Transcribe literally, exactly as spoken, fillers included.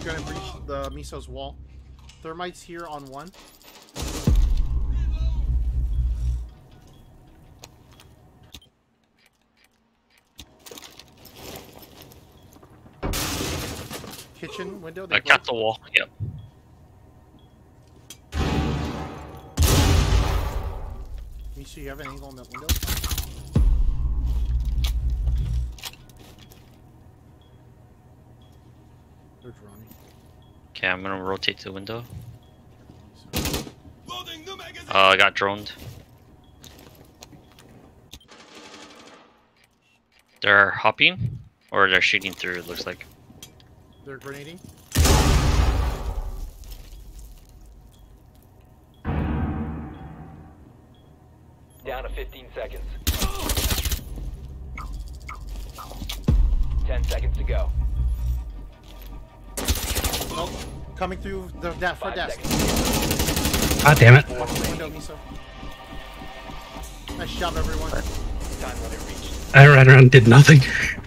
gonna breach the Miso's wall. Thermite's here on one. Kitchen window. I capped the wall. Yep. Miso, you have an angle on that window? They're droning. Okay, I'm gonna rotate to the window. Oh, uh, I got droned. They're hopping, or they're shooting through, it looks like. They're grenading. Down to fifteen seconds. ten seconds to go. Oh, coming through the da front desk. Ah, damn it. Window, Miso. Nice job, everyone. Time limit reached. I ran around and did nothing.